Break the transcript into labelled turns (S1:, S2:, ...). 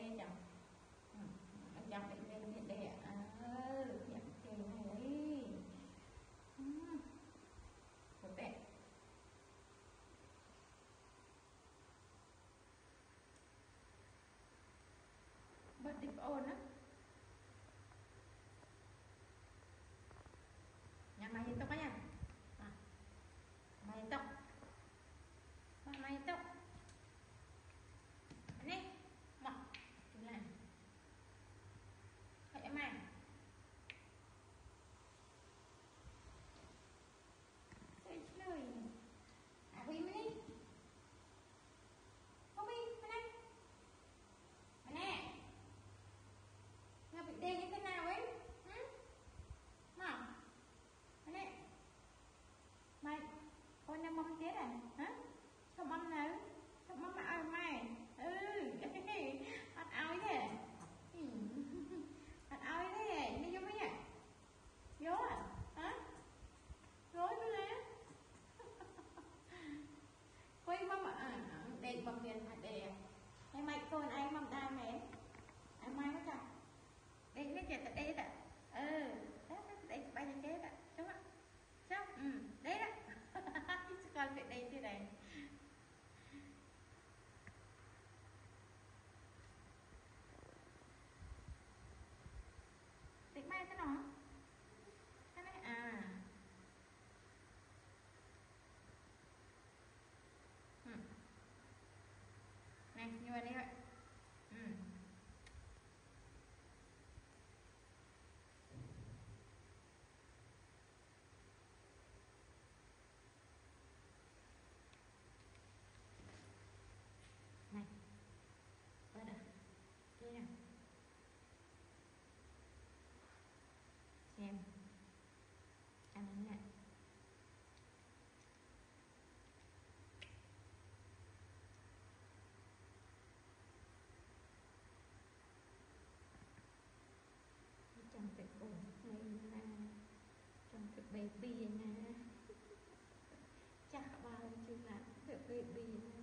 S1: đây chẳng chẳng định lên hiện đây ạ. Nhận tiền này đấy. Một tệ. Bật địch ồn á. Nhà mày tóc á nha. Mày tóc. Mày tóc. Này. Mọc. Chúng làm. Hãy mày. Trời trời. Huy mày đi. Không đi, mày này. Mày nè. Nga bị đen như thế nào ấy? Mày. Mày nè. Mày. Con nhà mâm chết à? Hả? Sao mâm nào? Sao mâm ơi mày? Ăn áo thế. Ăn áo thế. Đi vô mấy nhỉ? Vô à? Hả? Rối với nè. Quay mâm à? Đẹp mâm tiền hạt đẹp. Hay mày con ai mâm đai mẹ? Ai mai nó chả? Đây nó chả tại đây đó. Đó, đây ba nhân kế đó. Đúng không? Sao? Đấy đó. Con việc đây thế này. Tính mai thế nào? Thế này à. Này, như vậy đi vậy. Này. Ở đây. Đây nè. Xem. Ăn nó nè. Trong việc ổn này là trong việc baby nè. Chắc bao nhiêu là việc baby nè.